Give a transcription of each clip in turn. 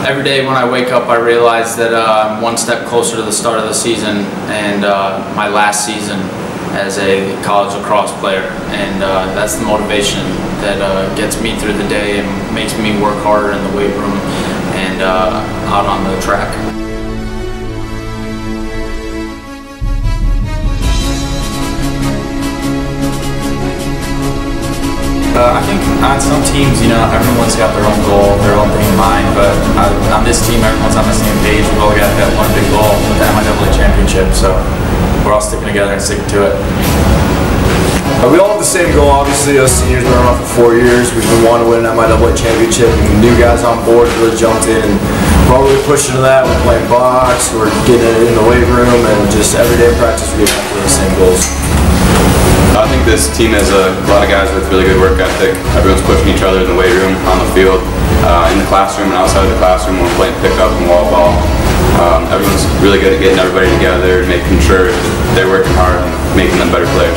Every day when I wake up, I realize that I'm one step closer to the start of the season and my last season as a college lacrosse player, and that's the motivation that gets me through the day and makes me work harder in the weight room and out on the track. I think on some teams, everyone's got their own goal, their own thing in mind, but on this team, everyone's on the same page. We've all got that one big goal, the MIAA championship, so we're all sticking together and sticking to it. We all have the same goal. Obviously, us seniors been around for 4 years. We've been wanting to win an MIAA championship, and new guys on board really jumped in, and we're all really pushing to that. We're playing box, we're getting it in the weight room, and just every day in practice we get after the same goals. I think this team has a lot of guys with really good work ethic. Everyone's pushing each other in the weight room, on the field, in the classroom and outside of the classroom when we're playing pickup and wall ball. Everyone's really good at getting everybody together and making sure they're working hard and making them better players.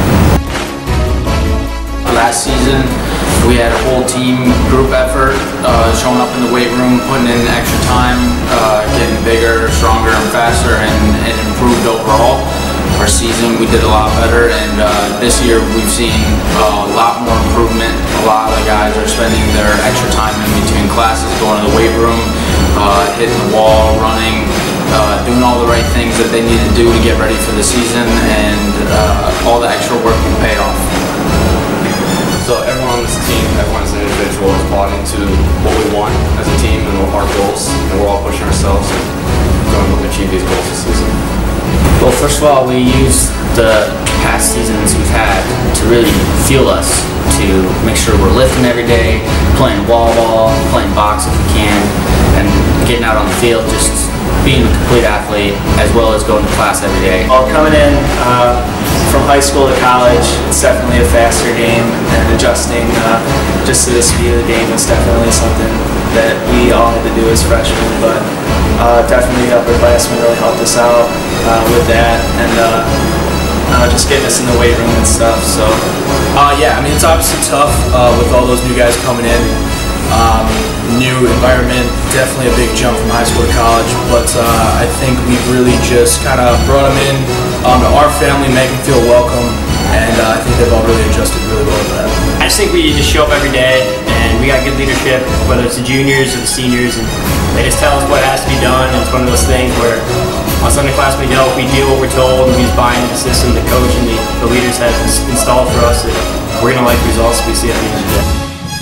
Last season, we had a whole team group effort, showing up in the weight room, putting in extra time, getting bigger, stronger, and faster, and improved overall. Our season, we did a lot better, and this year we've seen a lot more improvement. A lot of the guys are spending their extra time in between classes, going to the weight room, hitting the wall, running, doing all the right things that they need to do to get ready for the season, and all the extra work will pay off. So everyone on this team, everyone as an individual, is bought into what we want as a team and our goals, and we're all pushing ourselves and going to achieve these goals this season. Well, first of all, we use the past seasons we've had to really fuel us, to make sure we're lifting every day, playing wall ball, playing box if we can, and getting out on the field, just being a complete athlete, as well as going to class every day. Well, coming in from high school to college, it's definitely a faster game, and adjusting just to the speed of the game is definitely something that we all had to do as freshmen, but definitely the upperclassmen really helped us out with that, and just getting us in the weight room and stuff. So yeah, I mean, it's obviously tough with all those new guys coming in. New environment, definitely a big jump from high school to college, but I think we've really just kind of brought them in to our family, make them feel welcome, and I think they've all really adjusted really well to that. I just think we just show up every day, and we got good leadership, whether it's the juniors or the seniors, and they just tell us what has to be done, and it's one of those things where on Sunday class we know if we do what we're told, and we just buy into the system the coach and the leaders have installed for us, that we're going to like the results we see at the end of the day.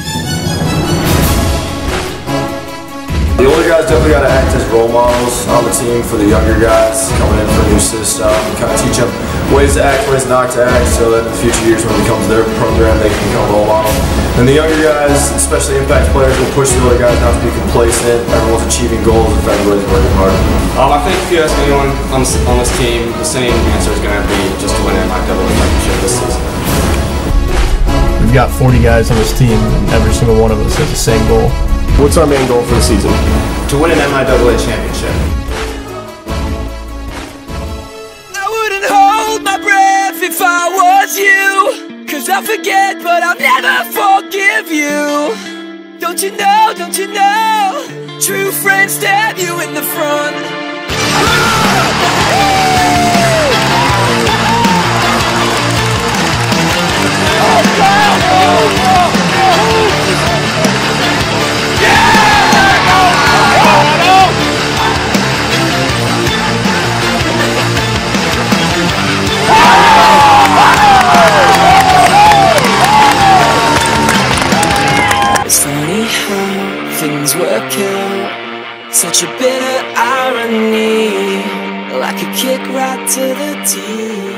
The older guys definitely got to act as role models on the team for the younger guys coming in for a new system. Kind of teach them ways to act, ways not to act, so that in the future years when it becomes their program, they can become role models. And the younger guys, especially impact players, will push the older guys not to be complacent. Everyone's achieving goals if everybody's working hard. I think if you ask anyone on this team, the same answer is going to be just to win an MIAA championship this season. We've got 40 guys on this team, and every single one of us has the same goal. What's our main goal for the season? To win an MIAA championship. I wouldn't hold my breath if I was you, 'cause I'll forget but I'll never forgive you. Don't you know, true friends stab you in the front. Things work out, such a bitter irony, like a kick right to the teeth.